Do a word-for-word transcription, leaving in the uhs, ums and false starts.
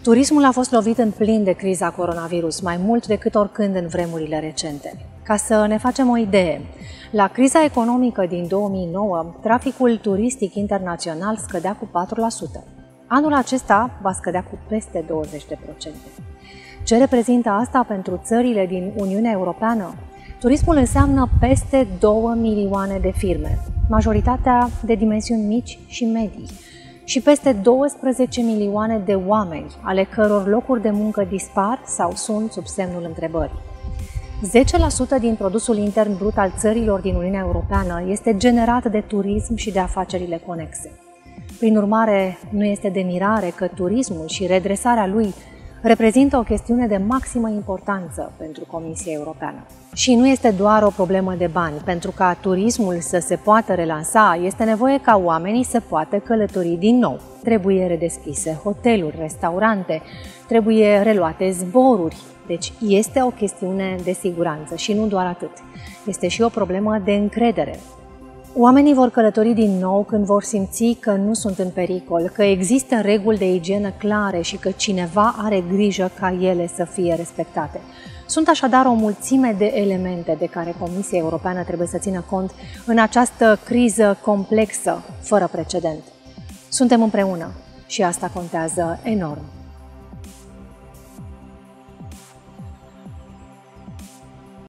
Turismul a fost lovit în plin de criza coronavirus, mai mult decât oricând în vremurile recente. Ca să ne facem o idee, la criza economică din două mii nouă, traficul turistic internațional scădea cu patru la sută. Anul acesta va scădea cu peste douăzeci la sută. Ce reprezintă asta pentru țările din Uniunea Europeană? Turismul înseamnă peste două milioane de firme, majoritatea de dimensiuni mici și medii, și peste douăsprezece milioane de oameni, ale căror locuri de muncă dispar sau sunt sub semnul întrebării. zece la sută din produsul intern brut al țărilor din Uniunea Europeană este generat de turism și de afacerile conexe. Prin urmare, nu este de mirare că turismul și redresarea lui reprezintă o chestiune de maximă importanță pentru Comisia Europeană. Și nu este doar o problemă de bani. Pentru ca turismul să se poată relansa, este nevoie ca oamenii să poată călători din nou. Trebuie redeschise hoteluri, restaurante, trebuie reluate zboruri. Deci este o chestiune de siguranță și nu doar atât. Este și o problemă de încredere. Oamenii vor călători din nou când vor simți că nu sunt în pericol, că există reguli de igienă clare și că cineva are grijă ca ele să fie respectate. Sunt așadar o mulțime de elemente de care Comisia Europeană trebuie să țină cont în această criză complexă, fără precedent. Suntem împreună și asta contează enorm.